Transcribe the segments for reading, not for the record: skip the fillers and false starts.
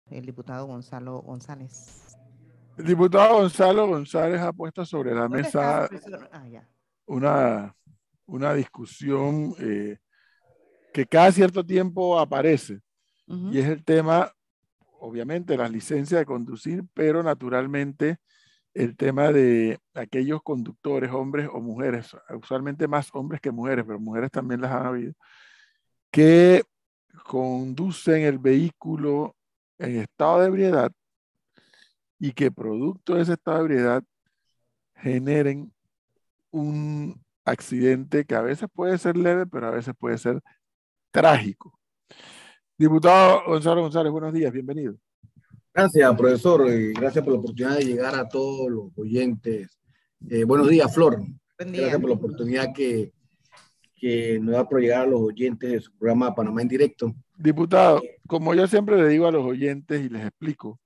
el diputado Gonzalo González. El diputado Gonzalo González ha puesto sobre la ¿Dónde está, mesa profesor? Ah, ya. una discusión que cada cierto tiempo aparece, y es el tema, obviamente, las licencias de conducir, pero naturalmente el tema de aquellos conductores, hombres o mujeres, usualmente más hombres que mujeres, pero mujeres también las han habido, que conducen el vehículo en estado de ebriedad y que producto de ese estado de ebriedad generen un accidente que a veces puede ser leve, pero a veces puede ser trágico. Diputado Gonzalo González, buenos días, bienvenido. Gracias, profesor, y gracias por la oportunidad de llegar a todos los oyentes. Buenos días, Flor. Buen día. Gracias por la oportunidad que nos da por llegar a los oyentes de su programa Panamá en Directo. Diputado, como yo siempre le digo a los oyentes y les explico,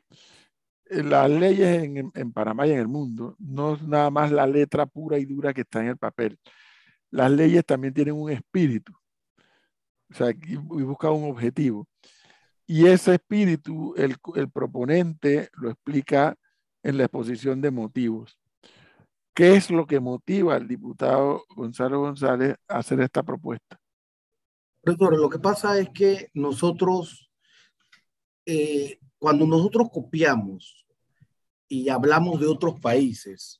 las leyes en Panamá y en el mundo no es nada más la letra pura y dura que está en el papel. Las leyes también tienen un espíritu, o sea, y buscan un objetivo. Y ese espíritu, el proponente lo explica en la exposición de motivos. ¿Qué es lo que motiva al diputado Gonzalo González a hacer esta propuesta? Profesor, lo que pasa es que nosotros, cuando nosotros copiamos y hablamos de otros países,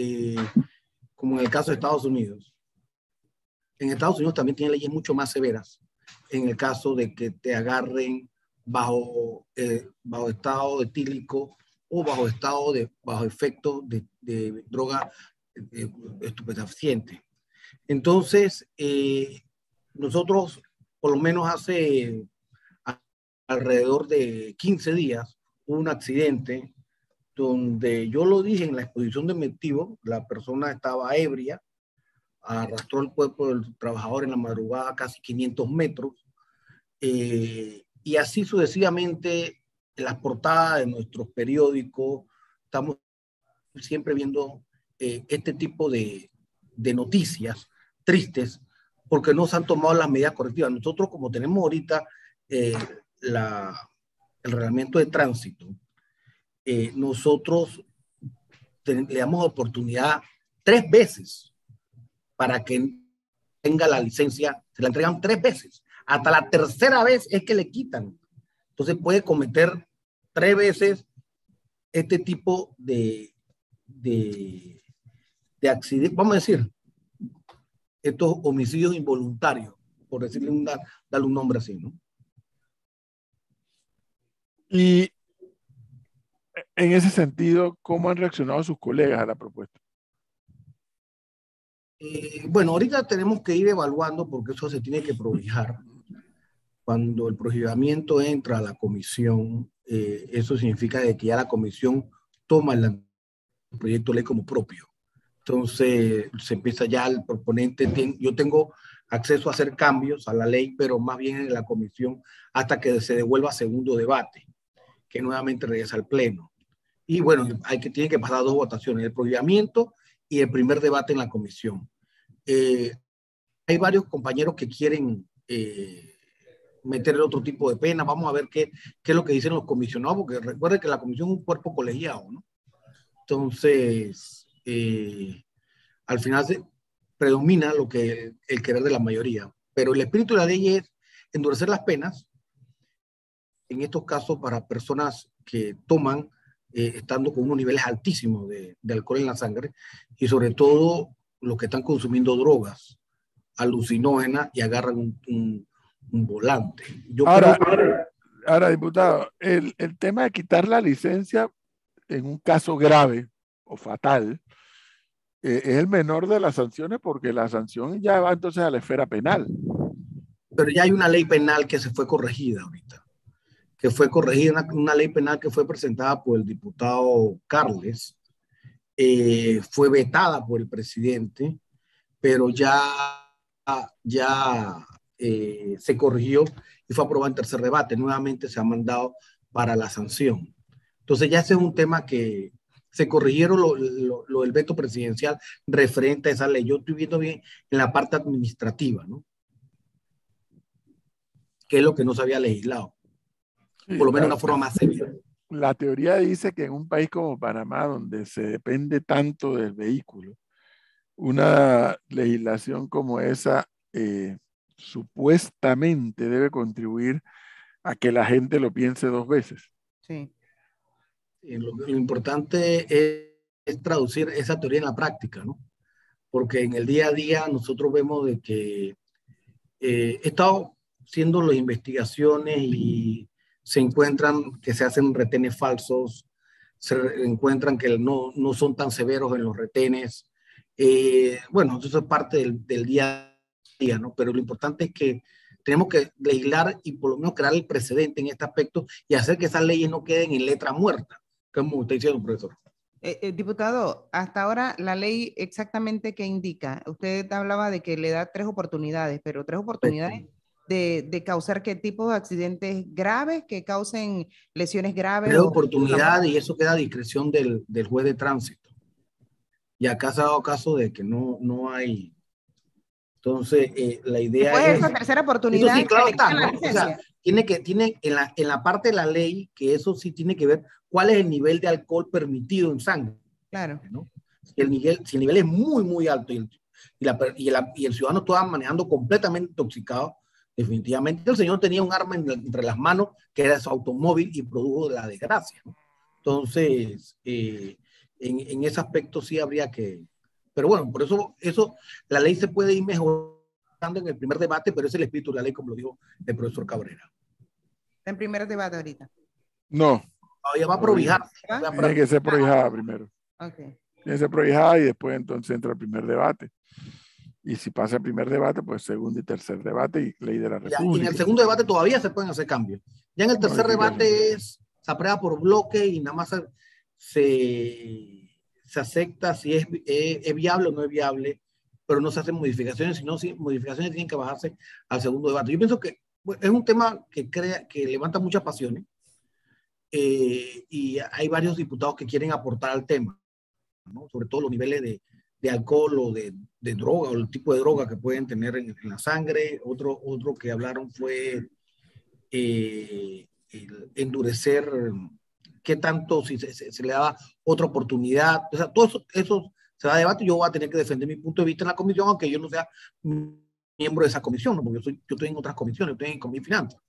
como en el caso de Estados Unidos, en Estados Unidos también tienen leyes mucho más severas en el caso de que te agarren bajo estado etílico o bajo efecto de droga estupefaciente. Entonces, nosotros, por lo menos hace alrededor de 15 días, hubo un accidente donde yo lo dije en la exposición de motivos, la persona estaba ebria, arrastró el cuerpo del trabajador en la madrugada casi 500 metros, y así sucesivamente en las portadas de nuestros periódicos estamos siempre viendo este tipo de noticias tristes porque no se han tomado las medidas correctivas. Nosotros, como tenemos ahorita el reglamento de tránsito, nosotros le damos oportunidad 3 veces para que tenga la licencia, se la entregan 3 veces. Hasta la tercera vez es que le quitan. Entonces puede cometer 3 veces este tipo de accidentes, vamos a decir, estos homicidios involuntarios, por decirle darle un nombre así, ¿no? Y en ese sentido, ¿cómo han reaccionado sus colegas a la propuesta? Bueno, ahorita tenemos que ir evaluando porque eso se tiene que prohijar. Cuando el prohibimiento entra a la comisión, eso significa de que ya la comisión toma el proyecto de ley como propio. Entonces, se empieza ya el proponente, yo tengo acceso a hacer cambios a la ley, pero más bien en la comisión hasta que se devuelva a segundo debate, que nuevamente regresa al pleno. Y bueno, tiene que pasar 2 votaciones, el prohibimiento y el primer debate en la comisión. Hay varios compañeros que quieren meterle otro tipo de pena. Vamos a ver qué es lo que dicen los comisionados, porque recuerden que la comisión es un cuerpo colegiado, ¿no? Entonces, al final predomina el querer de la mayoría. Pero el espíritu de la ley es endurecer las penas, en estos casos para personas que toman, estando con unos niveles altísimos de alcohol en la sangre, y sobre todo los que están consumiendo drogas alucinógenas y agarran un volante. Ahora, diputado, el tema de quitar la licencia en un caso grave o fatal es el menor de las sanciones, porque la sanción ya va entonces a la esfera penal. Pero ya hay una ley penal que se fue corregida ahorita, una ley penal que fue presentada por el diputado Carles, fue vetada por el presidente, pero ya se corrigió y fue aprobada en tercer debate. Nuevamente se ha mandado para la sanción. Entonces ya ese es un tema que se corrigieron lo del veto presidencial referente a esa ley. Yo estoy viendo bien en la parte administrativa, ¿no? Que es lo que no se había legislado. por lo menos de una forma más severa. La teoría dice que en un país como Panamá, donde se depende tanto del vehículo, una legislación como esa supuestamente debe contribuir a que la gente lo piense dos veces. Sí. Lo importante es traducir esa teoría en la práctica, ¿no? Porque en el día a día nosotros vemos de que he estado haciendo las investigaciones y se encuentran que se hacen retenes falsos, se encuentran que no son tan severos en los retenes. Bueno, eso es parte del día a día, ¿no? Pero lo importante es que tenemos que legislar y por lo menos crear el precedente en este aspecto y hacer que esas leyes no queden en letra muerta, como usted dice, profesor. Diputado, hasta ahora la ley exactamente qué indica. Usted hablaba de que le da 3 oportunidades, pero 3 oportunidades de causar qué tipo de accidentes graves, que causen lesiones graves. 3 oportunidades y eso queda a discreción del juez de tránsito. Y acá se ha dado caso de que no hay. Entonces, la idea después es... de esa tercera oportunidad, sí, claro está, la ¿no? O sea, tiene en la parte de la ley que eso sí tiene que ver cuál es el nivel de alcohol permitido en sangre. Claro. ¿No? Si el nivel es muy, muy alto y el ciudadano estaba manejando completamente intoxicado, definitivamente el señor tenía un arma entre las manos que era su automóvil y produjo la desgracia, ¿no? Entonces, en ese aspecto sí habría que... Pero bueno, por eso la ley se puede ir mejorando en el primer debate, pero es el espíritu de la ley, como lo dijo el profesor Cabrera. ¿Está en primer debate ahorita? No. Todavía va a prohijar. Tiene que ser prohijada primero. Okay. Tiene que ser prohijada y después entonces entra el primer debate. Y si pasa el primer debate, pues segundo y tercer debate y ley de la República. Y en el segundo debate todavía se pueden hacer cambios. Ya en el tercer debate se aprueba por bloque y nada más se acepta si es viable o no es viable, pero no se hacen modificaciones, sino si modificaciones tienen que bajarse al segundo debate. Yo pienso que es un tema que levanta muchas pasiones y hay varios diputados que quieren aportar al tema, ¿no? Sobre todo los niveles de alcohol o de droga o el tipo de droga que pueden tener en la sangre. Otro que hablaron fue endurecer qué tanto si se le daba otra oportunidad. O sea, todo eso se va a debate. Yo voy a tener que defender mi punto de vista en la comisión, aunque yo no sea miembro de esa comisión, ¿no? Porque yo estoy en otras comisiones, estoy en Comisión de Finanzas.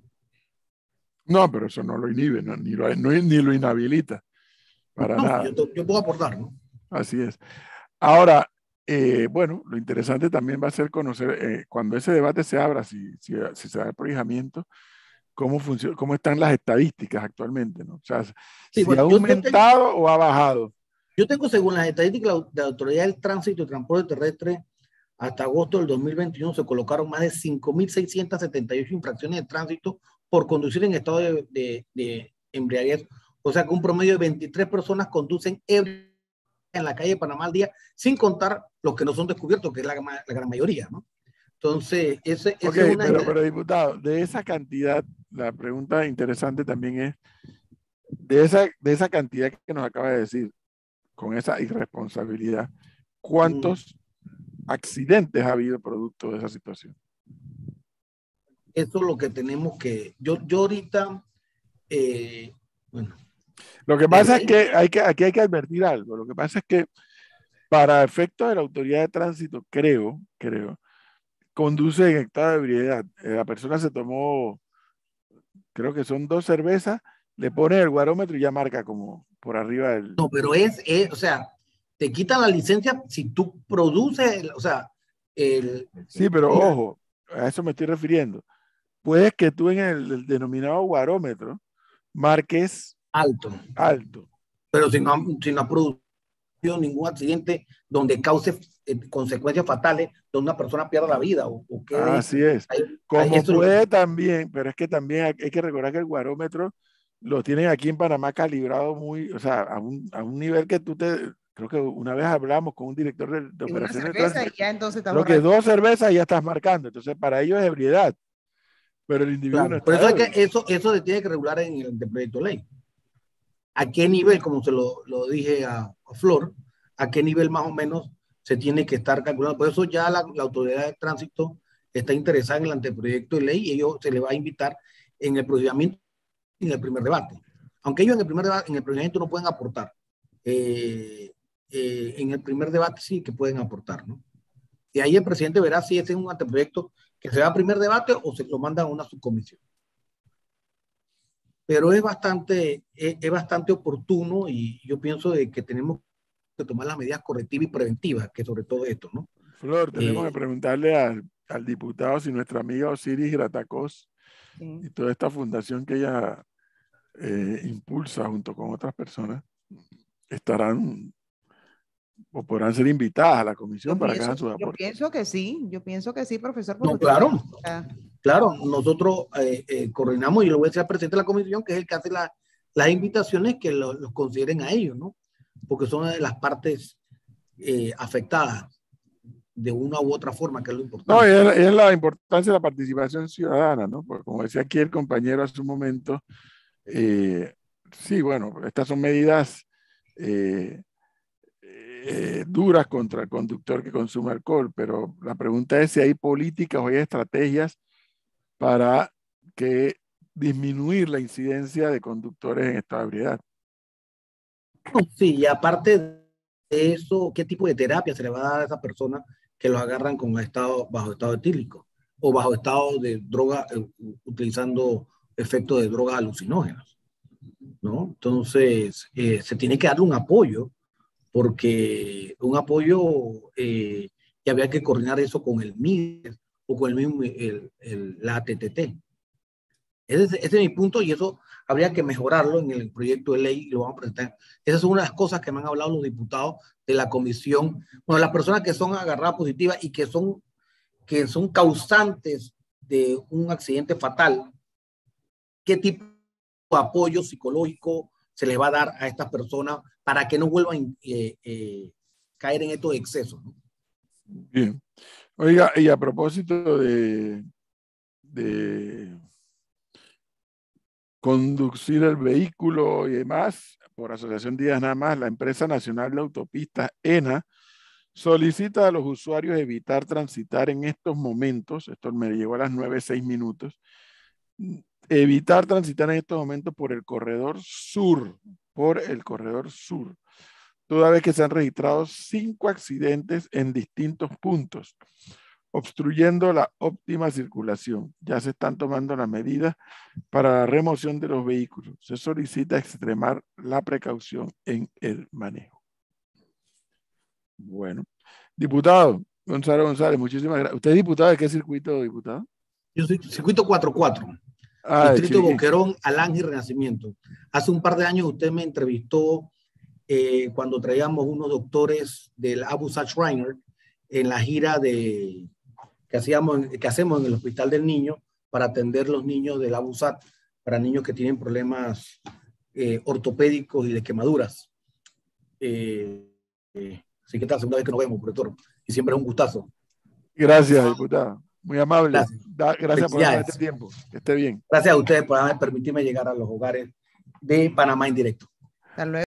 No, pero eso no lo inhibe, ¿no? Ni lo inhabilita. Para nada. Yo puedo aportar, ¿no? Así es. Ahora, bueno, lo interesante también va a ser conocer, cuando ese debate se abra, si se da el prohijamiento, cómo están las estadísticas actualmente, ¿no? O sea, si ha aumentado o ha bajado. Yo tengo, según las estadísticas de la Autoridad del Tránsito y Transporte Terrestre, hasta agosto del 2021 se colocaron más de 5.678 infracciones de tránsito por conducir en estado de embriaguez. O sea que un promedio de 23 personas conducen ebrias en la calle de Panamá al día, sin contar los que no son descubiertos, que es la gran mayoría, ¿no? Entonces, pero diputado, de esa cantidad, la pregunta interesante también es, de esa cantidad que nos acaba de decir, con esa irresponsabilidad, ¿cuántos accidentes ha habido producto de esa situación? Eso es lo que tenemos que... Yo ahorita, bueno... Lo que pasa es que aquí hay que advertir algo. Lo que pasa es que para efectos de la autoridad de tránsito, creo, conduce en estado de ebriedad. La persona se tomó, creo que son 2 cervezas, le pone el guarómetro y ya marca como por arriba del... No, pero o sea, te quitan la licencia si tú produces, o sea... Sí, pero ojo, a eso me estoy refiriendo. Puedes que tú en el denominado guarómetro marques alto. Pero si no ha producido ningún accidente donde cause consecuencias fatales, donde una persona pierda la vida o quede... Así es. Como puede también, pero es que también hay que recordar que el guarómetro lo tienen aquí en Panamá calibrado muy, o sea, a un nivel que creo que una vez hablamos con un director de operaciones de tránsito, ya entonces creo que 2 cervezas ya estás marcando, entonces para ellos es ebriedad, pero el individuo no está. Por eso es que eso se tiene que regular en el proyecto de ley. ¿A qué nivel, como se lo dije a Flor, a qué nivel más o menos se tiene que estar calculando? Por eso ya la autoridad de tránsito está interesada en el anteproyecto de ley y ellos se le va a invitar en el procedimiento en el primer debate. Aunque ellos en el primer debate, en el procedimiento no pueden aportar. En el primer debate sí que pueden aportar, ¿no? Y ahí el presidente verá si ese es un anteproyecto que se va a primer debate o se lo manda a una subcomisión. Pero es bastante oportuno y yo pienso de que tenemos que tomar las medidas correctivas y preventivas, que sobre todo esto, ¿no? Flor, tenemos que preguntarle al diputado si nuestra amiga Osiris Gratacós y toda esta fundación que ella impulsa junto con otras personas estarán o podrán ser invitadas a la comisión para que hagan sus aportes. Yo pienso que sí, profesor. No, claro, claro, nosotros coordinamos y le voy a decir al presidente de la comisión que es el que hace las invitaciones que los consideren a ellos, ¿no? Porque son de las partes afectadas de una u otra forma, que es lo importante. No, es la importancia de la participación ciudadana, ¿no? Porque como decía aquí el compañero hace un momento, sí, bueno, estas son medidas duras contra el conductor que consume alcohol, pero la pregunta es si hay políticas o hay estrategias para disminuir la incidencia de conductores en estado de ebriedad. Sí, y aparte de eso, ¿qué tipo de terapia se le va a dar a esa persona que los agarran con bajo estado etílico o bajo estado de droga, utilizando efectos de drogas alucinógenas, ¿no? Entonces, se tiene que darle un apoyo, porque un apoyo, y había que coordinar eso con el MIDES o con el mismo, la ATTT. Ese es mi punto y eso habría que mejorarlo en el proyecto de ley y lo vamos a presentar. Esas son unas cosas que me han hablado los diputados de la comisión. Bueno, las personas que son agarradas positivas y que son causantes de un accidente fatal, ¿qué tipo de apoyo psicológico se les va a dar a estas personas para que no vuelvan a caer en estos excesos, ¿no? Bien. Oiga, y a propósito de conducir el vehículo y demás, por Asociación Díaz nada más, la Empresa Nacional de Autopistas, ENA, solicita a los usuarios evitar transitar en estos momentos, esto me llegó a las 9:06, evitar transitar en estos momentos por el corredor sur, toda vez que se han registrado 5 accidentes en distintos puntos, obstruyendo la óptima circulación. Ya se están tomando las medidas para la remoción de los vehículos. Se solicita extremar la precaución en el manejo. Bueno, diputado Gonzalo González, muchísimas gracias. ¿Usted es diputado de qué circuito, diputado? Yo soy circuito 44, distrito de Boquerón, Alange y Renacimiento. Hace un par de años usted me entrevistó cuando traíamos unos doctores del Abu Saad Shriner en la gira que hacemos en el Hospital del Niño para atender los niños del Abu Saad, para niños que tienen problemas ortopédicos y de quemaduras. Así que esta es la segunda vez que nos vemos, profesor, y siempre es un gustazo. Gracias, diputado. Muy amable. Gracias por este tiempo. Que esté bien. Gracias a ustedes por permitirme llegar a los hogares de Panamá en directo. Hasta luego.